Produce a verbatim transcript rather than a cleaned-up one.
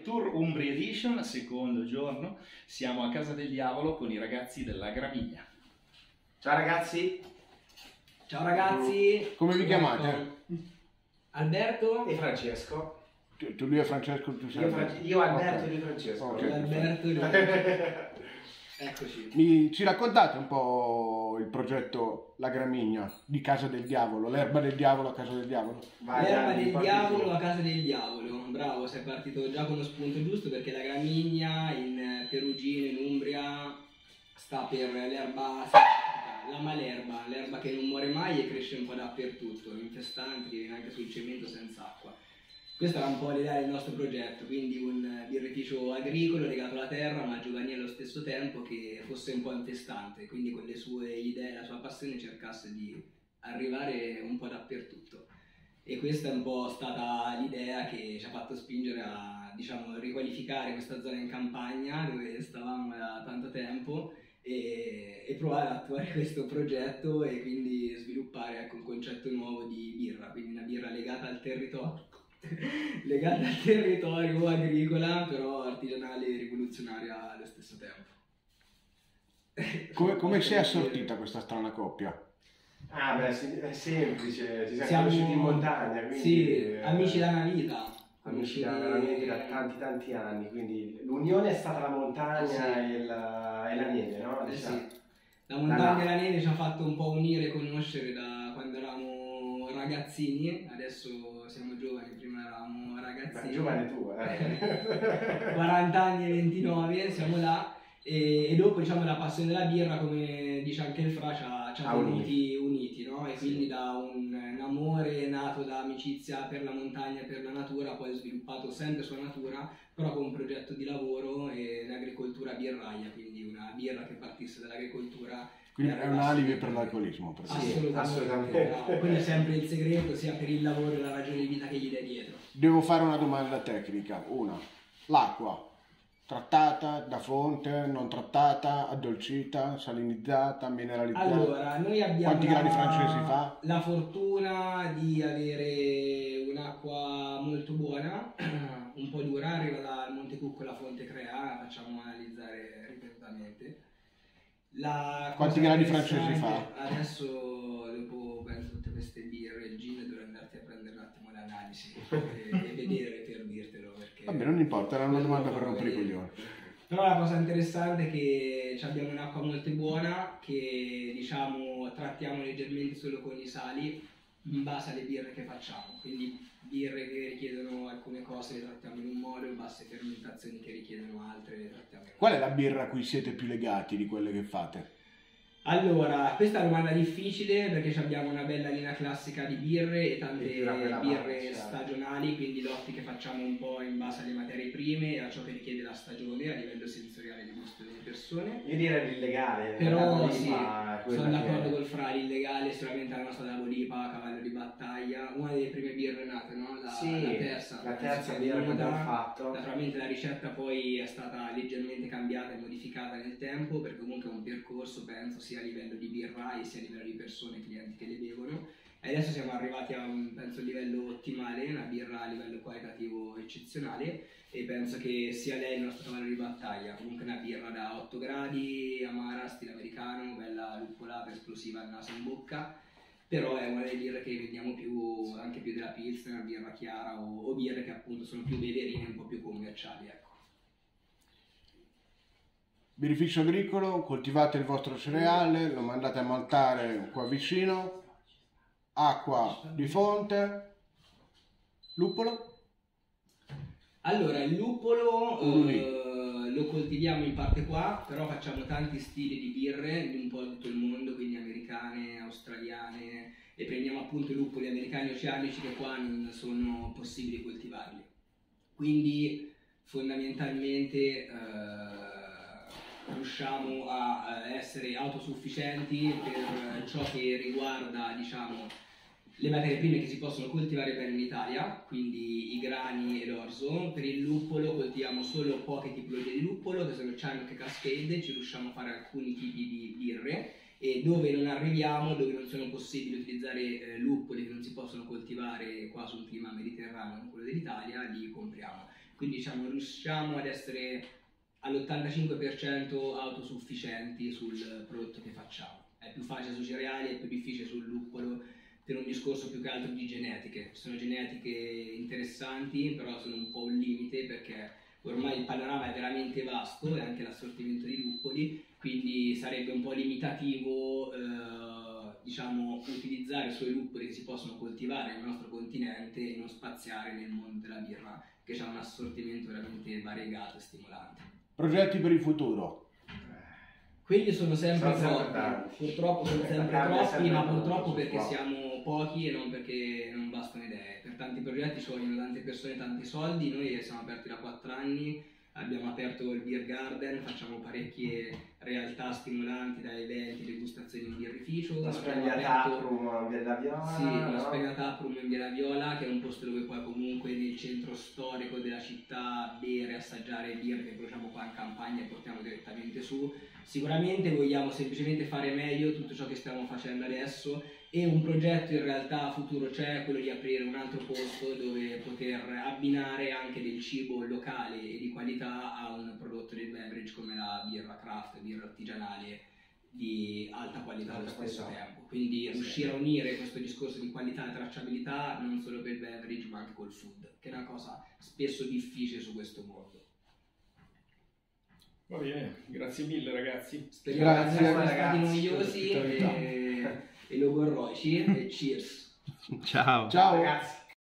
Tour Umbria Edition, secondo giorno. Siamo a Casa del Diavolo con i ragazzi della Gramigna. Ciao ragazzi! Ciao ragazzi! Come vi chiamate? Alberto E Francesco. Tu, tu lui e Francesco, tu sei Io, Fra- io Alberto Ok. e lui Francesco. Ok. Alberto e eccoci. Mi, ci raccontate un po' il progetto La Gramigna di Casa del Diavolo, l'erba del diavolo a Casa del Diavolo? Vai, L'erba Gianni, del parti diavolo tu. a casa del diavolo. Bravo, sei partito già con lo spunto giusto, perché la Gramigna in Perugino, in Umbria, sta per l'erba, la malerba, l'erba che non muore mai e cresce un po' dappertutto, infestante, che viene anche sul cemento senza acqua. Questa era un po' l'idea del nostro progetto, quindi un birrificio agricolo legato alla terra ma giovanile allo stesso tempo, che fosse un po' infestante, quindi con le sue idee, la sua passione cercasse di arrivare un po' dappertutto. E questa è un po' stata l'idea che ci ha fatto spingere a, diciamo, riqualificare questa zona in campagna dove stavamo da tanto tempo e, e provare ad attuare questo progetto e quindi sviluppare, ecco, un concetto nuovo di birra, quindi una birra legata al territorio. legata al territorio agricola, però artigianale e rivoluzionaria allo stesso tempo. Come, come si è assortita questa strana coppia? Ah beh, sì, è semplice, ci siamo, Siamo- conosciuti in montagna, quindi... Sì, eh, amici da una vita. Amici da, veramente da tanti tanti anni, quindi l'unione è stata la montagna Sì. e, la, e la neve, no? Eh Diciamo. sì. La montagna e la neve ci ha fatto un po' unire e conoscere da quando eravamo ragazzini, adesso siamo giovani, prima eravamo Beh, ragazzini. giovane tu, eh. quaranta anni e ventinove, siamo là. E, e dopo, diciamo, la passione della birra, come dice anche il Fra, ci ha, ci ha Ha tenuti uniti, no? E Sì. quindi da un, un amore nato da amicizia per la montagna e per la natura, poi sviluppato sempre sulla natura, però con un progetto di lavoro e l'agricoltura birraia, quindi una birra che partisse dall'agricoltura. Quindi e è un arrivasse- alibi per l'alcolismo. per Sì, Assolutamente, assolutamente. bravo. Quello è sempre il segreto, sia per il lavoro e la ragione di vita che gli dai dietro. Devo fare una domanda tecnica. Una, l'acqua trattata da fonte, non trattata, addolcita, salinizzata, mineralizzata? Allora, noi abbiamo Quanti gradi la, francesi fa? la fortuna di avere un'acqua molto buona, un po' dura, arriva dal Monte Cucco, la fonte Crea, facciamo analizzare ripetutamente. La Quanti cosa gradi francesi interessante- fa? Adesso, dopo penso tutte queste birre, il gin, dovrei andarti a prendere un attimo l'analisi e, e vedere per dirtelo. Perché Vabbè, non importa, era una domanda per rompere i coglioni. Però la cosa interessante è che abbiamo un'acqua molto buona che, diciamo, trattiamo leggermente solo con i sali in base alle birre che facciamo, quindi birre che richiedono alcune cose le trattiamo in un modo, basse fermentazioni che richiedono altre le trattiamo in un Qual è la birra a cui siete più legati di quelle che fate? Allora, questa è una domanda difficile perché abbiamo una bella linea classica di birre e tante E più da quella birre parte, certo. stagionali, quindi lotti che facciamo un po' in base alle materie prime e a ciò che richiede la stagione a livello sensoriale di gusto delle persone. Io direi l'illegale. Però la sì, Bolipa, quella sono che- d'accordo col Fra, illegale, sicuramente la nostra da Bolipa, cavallo di battaglia, una delle prime birre nate, no? La, Sì, la terza. la terza Penso birra che venuta. abbiamo fatto. Naturalmente la ricetta poi è stata leggermente cambiata e modificata nel tempo, perché comunque è un percorso, penso, sia a livello di birrai sia a livello di persone, clienti che le bevono. E adesso siamo arrivati a un, penso, livello ottimale, una birra a livello qualitativo eccezionale, e penso che sia lei il nostro cavallo di battaglia. Comunque una birra da otto gradi, amara, stile americano, bella luppolata, esplosiva al naso in bocca, però è una delle birre che vendiamo più, anche più della Pilsner, birra chiara o, o birre che appunto sono più beverine, un po' più commerciali, ecco. Birrificio agricolo, coltivate il vostro cereale, lo mandate a maltare qua vicino, acqua di fonte, luppolo? Allora, il luppolo Ululi. eh, lo coltiviamo in parte qua, però facciamo tanti stili di birre di un po' tutto il mondo, quindi americane, australiane, e prendiamo appunto i luppoli americani oceanici che qua non sono possibili coltivarli. Quindi fondamentalmente eh, riusciamo a eh, essere autosufficienti per ciò che riguarda, diciamo, le materie prime che si possono coltivare bene in Italia, quindi i grani e l'orzo. Per il luppolo coltiviamo solo poche tipologie di luppolo, che sono Chinook e Cascade, ci riusciamo a fare alcuni tipi di birre, e dove non arriviamo, dove non sono possibili utilizzare eh, luppoli che non si possono coltivare qua su un clima mediterraneo come quello dell'Italia, li compriamo. quindi diciamo riusciamo ad essere all'ottantacinque per cento autosufficienti sul prodotto che facciamo. È più facile sui cereali, è più difficile sul luppolo, per un discorso più che altro di genetiche. Ci sono genetiche interessanti, però sono un po' un limite perché ormai il panorama è veramente vasto e anche l'assortimento di luppoli, quindi sarebbe un po' limitativo eh, diciamo, utilizzare solo i luppoli che si possono coltivare nel nostro continente e non spaziare nel mondo della birra, che ha un assortimento veramente variegato e stimolante. Progetti per il futuro? Quelli sono sempre Sono sempre troppi, tanti. purtroppo sono Eh, sempre cambia troppi, sempre ma molto, purtroppo su perché qua. siamo pochi e non perché non bastano idee. Per tanti progetti ci vogliono tante persone, tanti soldi. Noi siamo aperti da quattro anni, abbiamo aperto il Beer Garden, facciamo parecchie realtà stimolanti da eventi, degustazioni in birrificio. La Abbiamo Spegna aperto- Taproom via la Viola. Sì, la no? Spegna Taproom in Via La Viola, che è un posto dove puoi comunque nel centro storico della città bere, assaggiare birre che produciamo qua in campagna e portiamo direttamente su. Sicuramente vogliamo semplicemente fare meglio tutto ciò che stiamo facendo adesso e un progetto in realtà a futuro c'è, quello di aprire un altro posto dove poter abbinare anche del cibo locale e di qualità a un prodotto del beverage come la birra craft, birra artigianale di alta qualità allo Alta stesso qualità. tempo. Quindi Sì. riuscire a unire questo discorso di qualità e tracciabilità non solo per il beverage ma anche col food, che è una cosa spesso difficile su questo mondo. Va bene, grazie mille ragazzi. Speriamo Grazie, di essere stati ragazzi, noiosi per l'ospitalità. e, e logorroici e cheers! Ciao. Ciao. Ragazzi.